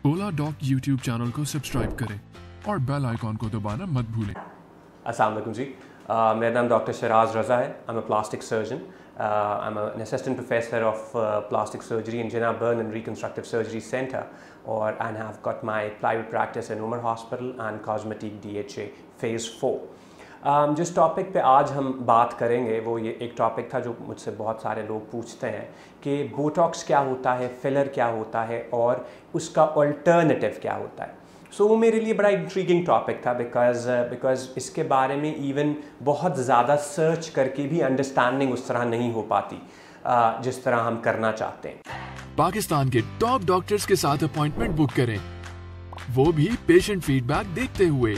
ओला dock YouTube channel को subscribe करें और बेल आइकॉन को दबाना मत भूलें। अस्सलाम वालेकुम जी। मेरा नाम डॉक्टर शराज रज़ा है। I am a plastic surgeon. I am an assistant professor of plastic surgery in Jinnah burn and reconstructive surgery centre और I have got my private practice in Umar hospital and cosmetic DHA phase 4। जिस topic पे आज हम बात करेंगे वो ये एक टॉपिक था जो मुझसे बहुत सारे लोग पूछते हैं कि बोटॉक्स क्या होता है, फिलर क्या होता है और उसका अल्टरनेटिव क्या होता है। सो वो मेरे लिए बड़ा इंट्रीगिंग टॉपिक था बिकॉज इसके बारे में इवन बहुत ज़्यादा सर्च करके भी अंडरस्टैंडिंग उस तरह नहीं हो पाती जिस तरह हम करना चाहते हैं। पाकिस्तान के टॉप डॉक्टर्स के साथ अपॉइंटमेंट बुक करें, वो भी पेशेंट फीडबैक देखते हुए।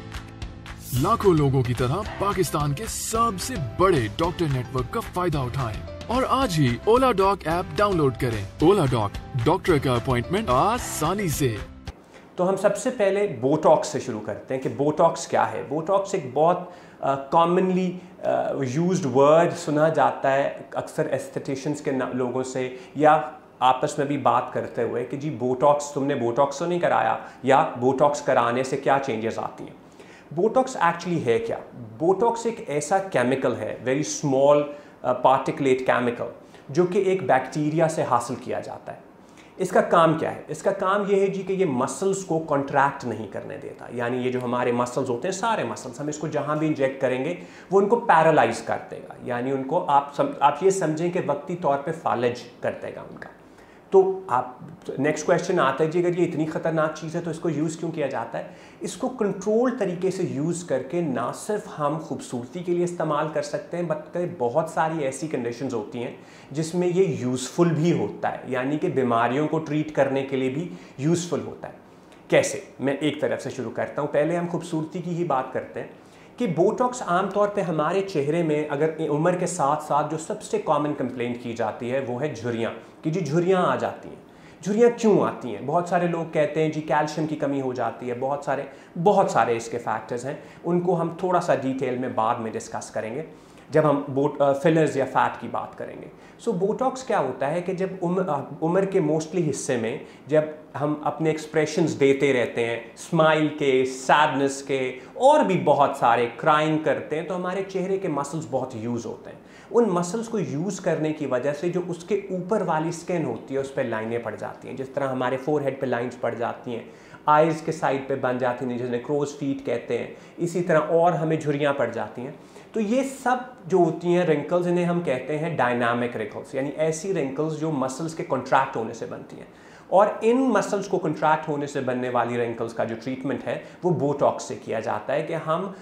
लाखों लोगों की तरह पाकिस्तान के सबसे बड़े डॉक्टर नेटवर्क का फायदा उठाएं और आज ही ओला डॉक ऐप डाउनलोड करें। ओला डॉक, डॉक्टर का अपॉइंटमेंट आसानी से। तो हम सबसे पहले बोटॉक्स से शुरू करते हैं कि बोटॉक्स क्या है। बोटॉक्स एक बहुत कॉमनली यूज्ड वर्ड सुना जाता है अक्सर एस्थेटिशियंस के लोगों से या आपस में भी बात करते हुए कि जी बोटॉक्स, तुमने बोटॉक्स तो नहीं कराया या बोटॉक्स कराने से क्या चेंजेस आती हैं। बोटॉक्स एक्चुअली है क्या? बोटॉक्स एक ऐसा केमिकल है, वेरी स्मॉल पार्टिकुलेट केमिकल, जो कि एक बैक्टीरिया से हासिल किया जाता है। इसका काम क्या है? इसका काम ये है जी कि ये मसल्स को कॉन्ट्रैक्ट नहीं करने देता। यानी ये जो हमारे मसल्स होते हैं, सारे मसल्स, हम इसको जहाँ भी इंजेक्ट करेंगे वो उनको पैरालाइज कर देगा। यानी उनको आप ये समझें कि वक्ती तौर पे फालिज कर देगा उनका। तो आप नेक्स्ट क्वेश्चन आता है जी, अगर ये इतनी ख़तरनाक चीज़ है तो इसको यूज़ क्यों किया जाता है? इसको कंट्रोल तरीके से यूज़ करके ना सिर्फ हम खूबसूरती के लिए इस्तेमाल कर सकते हैं बल्कि बहुत सारी ऐसी कंडीशंस होती हैं जिसमें ये यूज़फुल भी होता है, यानी कि बीमारियों को ट्रीट करने के लिए भी यूज़फुल होता है। कैसे? मैं एक तरफ से शुरू करता हूँ। पहले हम खूबसूरती की ही बात करते हैं कि बोटॉक्स आमतौर पे हमारे चेहरे में अगर उम्र के साथ साथ जो सबसे कॉमन कंप्लेंट की जाती है वो है झुर्रियाँ, कि जी झुर्रियाँ आ जाती हैं। झुर्रियाँ क्यों आती हैं? बहुत सारे लोग कहते हैं जी कैल्शियम की कमी हो जाती है। बहुत सारे इसके फैक्टर्स हैं, उनको हम थोड़ा सा डिटेल में बाद में डिस्कस करेंगे जब हम फिलर्स या फैट की बात करेंगे। सो बोटॉक्स क्या होता है कि जब उम्र के मोस्टली हिस्से में जब हम अपने एक्सप्रेशंस देते रहते हैं, स्माइल के, सैडनेस के और भी बहुत सारे, क्राइंग करते हैं, तो हमारे चेहरे के मसल्स बहुत यूज़ होते हैं। उन मसल्स को यूज़ करने की वजह से जो उसके ऊपर वाली स्किन होती है उस पर लाइनें पड़ जाती हैं। जिस तरह हमारे फोरहेड पे लाइंस पड़ जाती हैं, आइज़ के साइड पे बन जाती हैं जिन्हें क्रोज फीट कहते हैं, इसी तरह और हमें झुर्रियाँ पड़ जाती हैं। तो ये सब जो होती हैं रिंकल्स, इन्हें हम कहते हैं डायनामिक रिंकल्स, यानी ऐसी रिंकल्स जो मसल्स के कॉन्ट्रैक्ट होने से बनती हैं। और इन मसल्स को कॉन्ट्रैक्ट होने से बनने वाली रिंकल्स का जो ट्रीटमेंट है वो बोटॉक्स से किया जाता है कि हम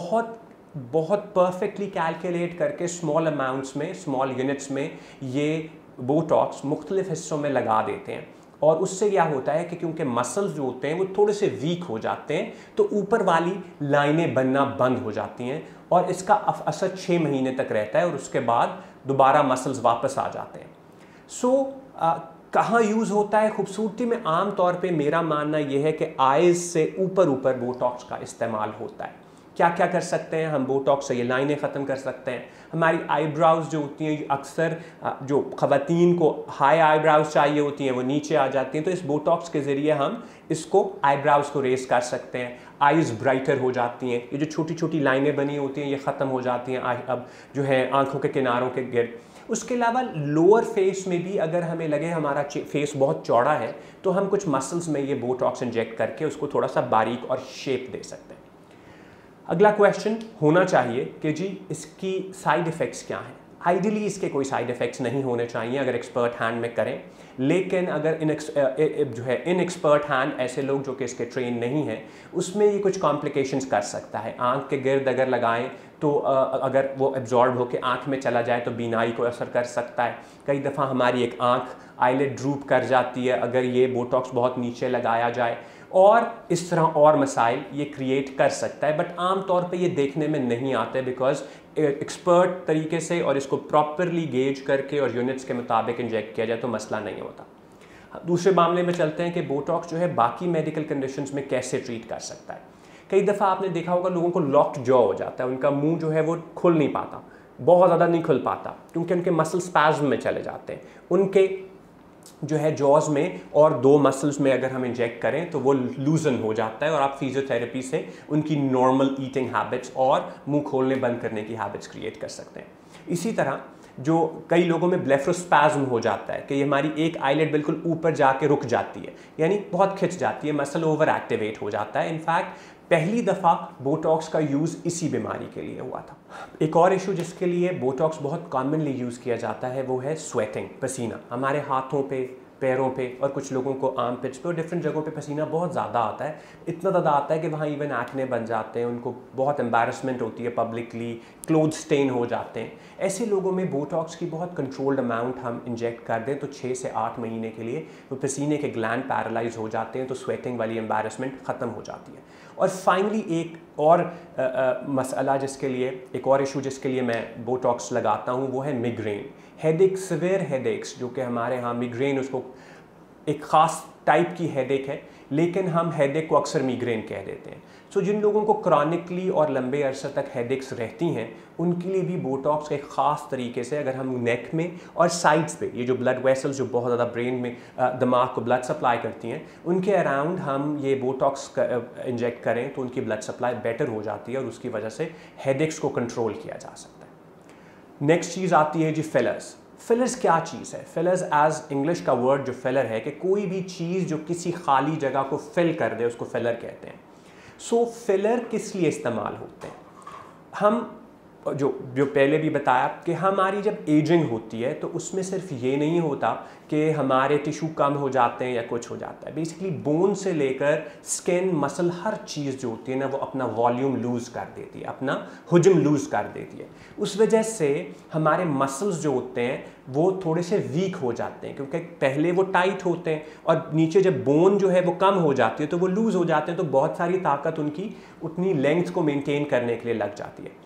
बहुत परफेक्टली कैलकुलेट करके स्मॉल अमाउंट्स में, स्मॉल यूनिट्स में ये बोटॉक्स मुख्तलिफ हिस्सों में लगा देते हैं। और उससे क्या होता है कि क्योंकि मसल्स जो होते हैं वो थोड़े से वीक हो जाते हैं तो ऊपर वाली लाइनें बनना बंद हो जाती हैं और इसका असर 6 महीने तक रहता है और उसके बाद दोबारा मसल्स वापस आ जाते हैं। कहाँ यूज़ होता है खूबसूरती में? आम तौर पे मेरा मानना यह है कि आइज़ से ऊपर बोटॉक्स का इस्तेमाल होता है। क्या क्या कर सकते हैं हम बोटॉक्स से? ये लाइनें ख़त्म कर सकते हैं। हमारी आईब्राउज़ जो होती हैं, अक्सर जो ख़वातीन को हाई आईब्राउज़ चाहिए होती हैं वो नीचे आ जाती हैं, तो इस बोटॉक्स के ज़रिए हम इसको आईब्राउज़ को रेस कर सकते हैं। आइज़ ब्राइटर हो जाती हैं, ये जो छोटी छोटी लाइनें बनी होती हैं ये ख़त्म हो जाती हैं अब जो है आँखों के किनारों के गिर्द। उसके अलावा लोअर फेस में भी अगर हमें लगे हमारा फेस बहुत चौड़ा है तो हम कुछ मसल्स में ये बोटॉक्स इंजेक्ट करके उसको थोड़ा सा बारीक और शेप दे सकते हैं। अगला क्वेश्चन होना चाहिए कि जी इसकी साइड इफ़ेक्ट्स क्या हैं? आइडियली इसके कोई साइड इफ़ेक्ट्स नहीं होने चाहिए अगर एक्सपर्ट हैंड में करें, लेकिन अगर इन एक्सपर्ट हैंड ऐसे लोग जो कि इसके ट्रेन नहीं हैं उसमें ये कुछ कॉम्प्लिकेशंस कर सकता है। आँख के गिर्द अगर लगाएं तो अगर वो एब्जॉर्ब होकर आँख में चला जाए तो बीनाई को असर कर सकता है। कई दफ़ा हमारी एक आँख आईलिड ड्रूप कर जाती है अगर ये बोटॉक्स बहुत नीचे लगाया जाए, और इस तरह और मसाइल ये क्रिएट कर सकता है। बट आम तौर पे ये देखने में नहीं आते बिकॉज एक्सपर्ट तरीके से और इसको प्रॉपरली गेज करके और यूनिट्स के मुताबिक इंजेक्ट किया जाए तो मसला नहीं होता। दूसरे मामले में चलते हैं कि बोटॉक्स जो है बाकी मेडिकल कंडीशंस में कैसे ट्रीट कर सकता है। कई दफ़ा आपने देखा होगा लोगों को लॉक्ड जॉ हो जाता है, उनका मुंह जो है वो खुल नहीं पाता, बहुत ज़्यादा नहीं खुल पाता क्योंकि उनके मसल स्पैज़म में चले जाते हैं, उनके जो है जॉज में और 2 मसल्स में अगर हम इंजेक्ट करें तो वो लूजन हो जाता है और आप फिजियोथेरेपी से उनकी नॉर्मल ईटिंग हैबिट्स और मुंह खोलने बंद करने की हैबिट्स क्रिएट कर सकते हैं। इसी तरह जो कई लोगों में ब्लेफरोस्पैज्म हो जाता है कि हमारी एक आईलेट बिल्कुल ऊपर जाके रुक जाती है, यानी बहुत खिंच जाती है, मसल ओवर एक्टिवेट हो जाता है। इनफैक्ट पहली दफ़ा बोटॉक्स का यूज़ इसी बीमारी के लिए हुआ था। एक और इशू जिसके लिए बोटॉक्स बहुत कॉमनली यूज़ किया जाता है वो है स्वेटिंग, पसीना। हमारे हाथों पे, पैरों पे और कुछ लोगों को आर्म पिट्स पे और डिफरेंट जगहों पे पसीना बहुत ज़्यादा आता है। इतना ज़्यादा आता है कि वहाँ इवन एक्ने बन जाते हैं, उनको बहुत एम्बैरसमेंट होती है पब्लिकली, क्लोथ स्टेन हो जाते हैं। ऐसे लोगों में बोटॉक्स की बहुत कंट्रोल्ड अमाउंट हम इंजेक्ट कर दें तो 6 से 8 महीने के लिए वो पसीने के ग्लैंड पैरालाइज हो जाते हैं, तो स्वेटिंग वाली एम्बैरसमेंट ख़त्म हो जाती है। और फाइनली एक और मसला जिसके लिए, एक और इशू जिसके लिए मैं बोटॉक्स लगाता हूँ वो है मिग्रेन, हेडेक, सिवियर हेडेक्स, जो कि हमारे यहाँ मिग्रेन उसको एक ख़ास टाइप की हेडेक है, लेकिन हम हेडेक को अक्सर मिग्रेन कह देते हैं। सो जिन लोगों को क्रॉनिकली और लंबे अरसे तक हेडेक्स रहती हैं उनके लिए भी बोटॉक्स के ख़ास तरीके से अगर हम नेक में और साइड्स पे, ये जो ब्लड वेसल्स जो बहुत ज़्यादा ब्रेन में दिमाग को ब्लड सप्लाई करती हैं, उनके अराउंड हम ये बोटॉक्स इंजेक्ट करें तो उनकी ब्लड सप्लाई बेटर हो जाती है और उसकी वजह से हेडेक्स को कंट्रोल किया जा सकता है। नेक्स्ट चीज़ आती है जी फिलर्स। फिलर्स क्या चीज़ है? फिलर्स एज इंग्लिश का वर्ड जो फिलर है कि कोई भी चीज़ जो किसी खाली जगह को फिल कर दे उसको फिलर कहते हैं। सो फिलर किस लिए इस्तेमाल होते हैं? हम जो पहले भी बताया कि हमारी जब एजिंग होती है तो उसमें सिर्फ ये नहीं होता कि हमारे टिश्यू कम हो जाते हैं या कुछ हो जाता है। बेसिकली बोन से लेकर स्किन, मसल, हर चीज़ जो होती है ना वो अपना वॉल्यूम लूज़ कर देती है, अपना हुजम लूज़ कर देती है। उस वजह से हमारे मसल्स जो होते हैं वो थोड़े से वीक हो जाते हैं, क्योंकि पहले वो टाइट होते हैं और नीचे जब बोन जो है वो कम हो जाती है तो वो लूज़ हो जाते हैं, तो बहुत सारी ताकत उनकी उतनी लेंथ को मेंटेन करने के लिए लग जाती है।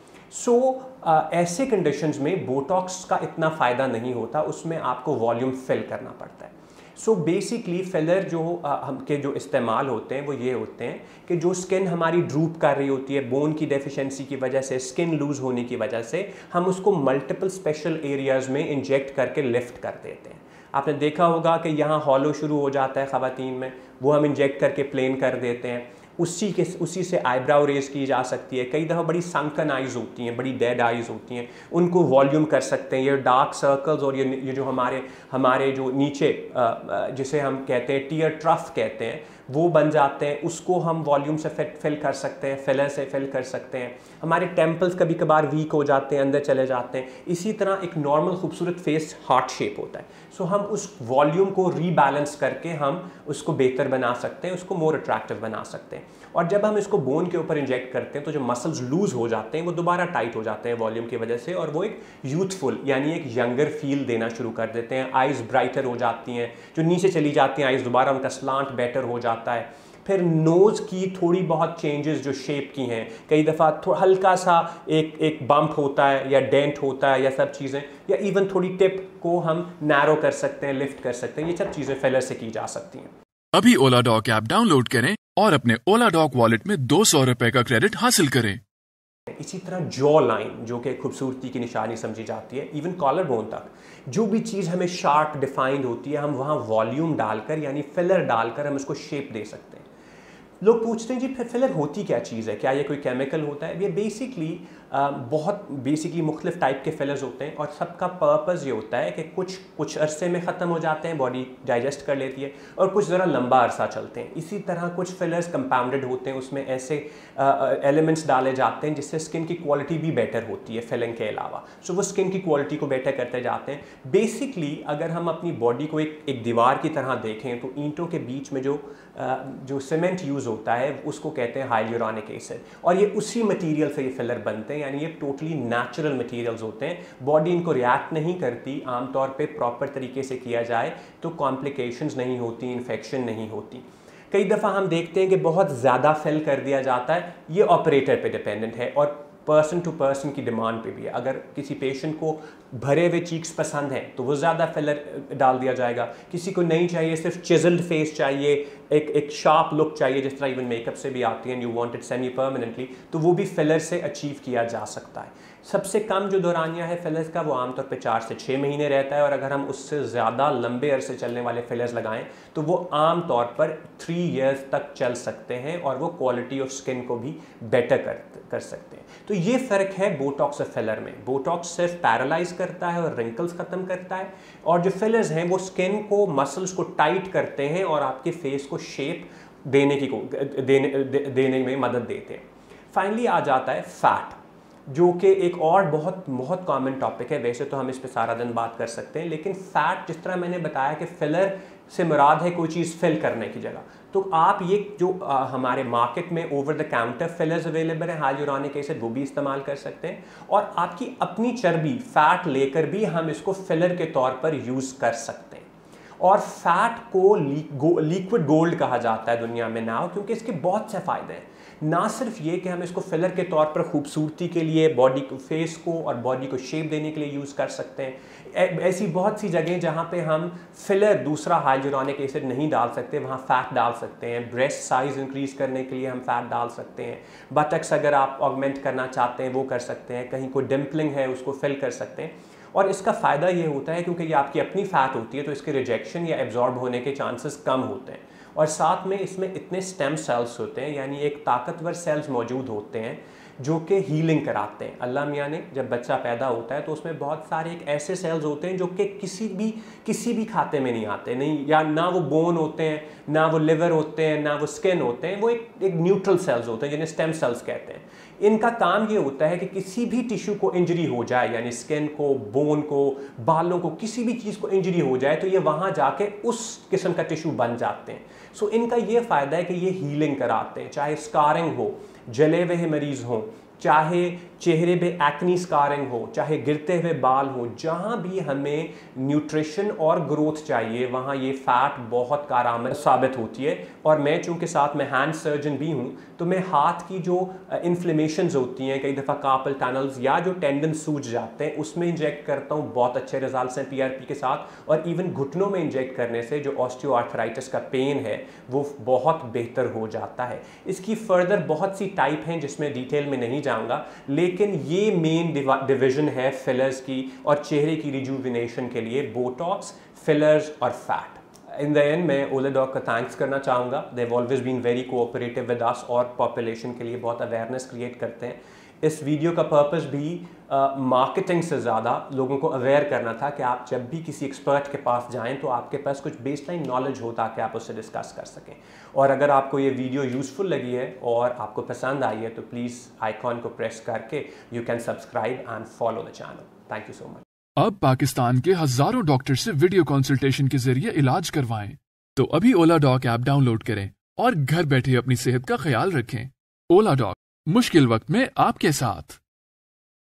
ऐसे कंडीशंस में बोटॉक्स का इतना फ़ायदा नहीं होता, उसमें आपको वॉल्यूम फिल करना पड़ता है। बेसिकली फिलर जो के जो इस्तेमाल होते हैं वो ये होते हैं कि जो स्किन हमारी ड्रूप कर रही होती है बोन की डेफिशिएंसी की वजह से, स्किन लूज़ होने की वजह से, हम उसको मल्टीपल स्पेशल एरियाज़ में इंजेक्ट करके लिफ्ट कर देते हैं। आपने देखा होगा कि यहाँ हॉलो शुरू हो जाता है ख़वातीन में, वो हम इंजेक्ट करके प्लेन कर देते हैं। उसी से आईब्राउ रेज की जा सकती है। कई दफ़ा बड़ी संकन आइज़ होती हैं, बड़ी डेड आइज़ होती हैं, उनको वॉल्यूम कर सकते हैं। ये डार्क सर्कल्स और ये जो हमारे जो नीचे जिसे हम कहते हैं टीयर ट्रफ कहते हैं, वो बन जाते हैं, उसको हम वॉल्यूम से फिल कर सकते हैं, फिलर से फिल कर सकते हैं। हमारे टेम्पल्स कभी कभार वीक हो जाते हैं, अंदर चले जाते हैं। इसी तरह एक नॉर्मल खूबसूरत फेस हार्ट शेप होता है। हम उस वॉल्यूम को रीबैलेंस करके हम उसको बेहतर बना सकते हैं, उसको मोर अट्रैक्टिव बना सकते हैं। और जब हम इसको बोन के ऊपर इंजेक्ट करते हैं तो जो मसल्स लूज़ हो जाते हैं वो दोबारा टाइट हो जाते हैं वॉल्यूम की वजह से, और वो एक यूथफुल यानी एक यंगर फील देना शुरू कर देते हैं। आइज़ ब्राइटर हो जाती हैं, जो नीचे चली जाती हैं आइज़ दोबारा उनका स्लांट बेटर हो जाता है। फिर नोज़ की थोड़ी बहुत चेंजेस जो शेप की हैं, कई दफ़ा हल्का सा एक बम्प होता है या डेंट होता है या सब चीज़ें, या इवन थोड़ी टिप को हम नैरो कर सकते हैं, लिफ्ट कर सकते हैं। ये सब चीज़ें फिलर से की जा सकती हैं। अभी ओला डॉक ऐप डाउनलोड करें और अपने ओला डॉक वॉलेट में 200 रुपए का क्रेडिट हासिल करें। इसी तरह जॉ लाइन जो कि खूबसूरती की निशानी समझी जाती है, इवन कॉलर बोन तक, जो भी चीज़ हमें शार्प डिफाइंड होती है हम वहाँ वॉल्यूम डालकर यानी फिलर डालकर हम उसको शेप दे सकते हैं। लोग पूछते हैं जी फिलर होती क्या चीज़ है, क्या ये कोई केमिकल होता है? ये बेसिकली बहुत मुख्तलिफ टाइप के फिलर्स होते हैं और सबका पर्पज़ ये होता है कि कुछ अरसे में ख़त्म हो जाते हैं, बॉडी डाइजेस्ट कर लेती है, और कुछ ज़रा लंबा अरसा चलते हैं। इसी तरह कुछ फिलर्स कंपाउंडेड होते हैं, उसमें ऐसे एलिमेंट्स डाले जाते हैं जिससे स्किन की क्वालिटी भी बेटर होती है फिलिंग के अलावा। वो स्किन की क्वालिटी को बेटर करते जाते हैं। बेसिकली अगर हम अपनी बॉडी को एक दीवार की तरह देखें तो ईंटों के बीच में जो सीमेंट यूज़ होता है उसको कहते हैं हाइलुरोनिक एसिड, और ये उसी मटेरियल से ये फिलर बनते हैं, यानी ये टोटली नेचुरल मटेरियल्स होते हैं। बॉडी इनको रिएक्ट नहीं करती, आमतौर पे प्रॉपर तरीके से किया जाए तो कॉम्प्लिकेशंस नहीं होती, इन्फेक्शन नहीं होती। कई दफ़ा हम देखते हैं कि बहुत ज़्यादा फिल कर दिया जाता है, ये ऑपरेटर पे डिपेंडेंट है और पर्सन टू पर्सन की डिमांड पे भी है। अगर किसी पेशेंट को भरे हुए चीक्स पसंद हैं तो वो ज़्यादा फिलर डाल दिया जाएगा, किसी को नहीं चाहिए, सिर्फ चिजल्ड फेस चाहिए, एक शार्प लुक चाहिए, जिस तरह इवन मेकअप से भी आती है, you want it semi permanently, तो वो भी फिलर से अचीव किया जा सकता है। सबसे कम जो दौरानिया है फिलर्स का वो आमतौर पे 4 से 6 महीने रहता है, और अगर हम उससे ज़्यादा लंबे अरसे चलने वाले फिलर्स लगाएं तो वो आमतौर पर 3 इयर्स तक चल सकते हैं और वो क्वालिटी ऑफ स्किन को भी बेटर कर सकते हैं। तो ये फ़र्क है बोटॉक्स और फिलर में। बोटॉक्स सिर्फ पैरालाइज करता है और रिंकल्स ख़त्म करता है, और जो फिलर्स हैं वो स्किन को, मसल्स को टाइट करते हैं और आपके फेस को शेप देने में मदद देते हैं। फाइनली आ जाता है फैट, जो कि एक और बहुत बहुत कॉमन टॉपिक है। वैसे तो हम इस पे सारा दिन बात कर सकते हैं, लेकिन फैट, जिस तरह मैंने बताया कि फिलर से मुराद है कोई चीज़ फिल करने की जगह, तो आप ये जो हमारे मार्केट में over the counter fillers available हैं हाइलुरोनिक एसिड, वो भी इस्तेमाल कर सकते हैं, और आपकी अपनी चर्बी फैट लेकर भी हम इसको फिलर के तौर पर यूज़ कर सकते हैं। और फैट को लिक्विड गोल्ड कहा जाता है दुनिया में नाउ, क्योंकि इसके बहुत से फ़ायदे हैं। ना सिर्फ ये कि हम इसको फिलर के तौर पर खूबसूरती के लिए, बॉडी को, फेस को और बॉडी को शेप देने के लिए यूज़ कर सकते हैं, ऐसी बहुत सी जगह जहाँ पे हम फिलर, दूसरा हाइलुरोनिक एसिड नहीं डाल सकते, वहाँ फैट डाल सकते हैं। ब्रेस्ट साइज़ इंक्रीज़ करने के लिए हम फैट डाल सकते हैं। बटक्स अगर आप ऑगमेंट करना चाहते हैं वो कर सकते हैं। कहीं कोई डिम्पलिंग है उसको फिल कर सकते हैं। और इसका फ़ायदा ये होता है क्योंकि ये आपकी अपनी फ़ैट होती है, तो इसके रिजेक्शन या एब्जॉर्ब होने के चांसेस कम होते हैं। और साथ में इसमें इतने स्टेम सेल्स होते हैं, यानी एक ताकतवर सेल्स मौजूद होते हैं जो कि हीलिंग कराते हैं। अल्लाह मियाँ ने जब बच्चा पैदा होता है तो उसमें बहुत सारे एक ऐसे सेल्स होते हैं जो कि किसी भी खाते में नहीं आते, नहीं, या ना वो बोन होते हैं, ना वो लिवर होते हैं, ना वो स्किन होते हैं। वो एक न्यूट्रल सेल्स होते हैं जिन्हें स्टेम सेल्स कहते हैं। इनका काम ये होता है कि किसी भी टिश्यू को इंजरी हो जाए, यानी स्किन को, बोन को, बालों को, किसी भी चीज़ को इंजरी हो जाए तो ये वहाँ जाके उस किस्म का टिश्यू बन जाते हैं। सो इनका ये फ़ायदा है कि ये हीलिंग कराते हैं, चाहे स्कारिंग हो, जले हुए मरीज़ हों, चाहे चेहरे पे एक्नी स्कारिंग हो, चाहे गिरते हुए बाल हो, जहाँ भी हमें न्यूट्रिशन और ग्रोथ चाहिए वहाँ ये फ़ैट बहुत कारआमद साबित होती है। और मैं चूँकि साथ में हैंड सर्जन भी हूँ, तो मैं हाथ की जो इन्फ्लेमेशंस होती हैं, कई दफ़ा कार्पल टनल्स या जो टेंडन सूज जाते हैं, उसमें इंजेक्ट करता हूँ। बहुत अच्छे रिजल्ट्स हैं PRP के साथ। और इवन घुटनों में इंजेक्ट करने से जो ऑस्टियोआर्थराइटिस का पेन है वो बहुत बेहतर हो जाता है। इसकी फर्दर बहुत सी टाइप हैं जिसमें डिटेल में नहीं जाऊँगा, लेकिन ये मेन डिवीजन है फिलर्स की और चेहरे की रिजुविनेशन के लिए, बोटॉक्स, फिलर्स और फैट। इन द एंड मैं ओला डॉग का थैंक्स करना चाहूँगा। They have always been very cooperative with us और पॉपुलेशन के लिए बहुत अवेयरनेस क्रिएट करते हैं। इस वीडियो का पर्पस भी मार्केटिंग से ज़्यादा लोगों को अवेयर करना था कि आप जब भी किसी एक्सपर्ट के पास जाएं तो आपके पास कुछ बेसलाइन नॉलेज हो ताकि आप उससे डिस्कस कर सकें। और अगर आपको ये वीडियो यूज़फुल लगी है और आपको पसंद आई है तो प्लीज़ आइकॉन को प्रेस करके you can subscribe and follow the channel. Thank you so much. अब पाकिस्तान के हजारों डॉक्टर से वीडियो कंसल्टेशन के जरिए इलाज करवाएं। तो अभी ओला डॉग ऐप डाउनलोड करें और घर बैठे अपनी सेहत का ख्याल रखें। ओला डॉग, मुश्किल वक्त में आपके साथ।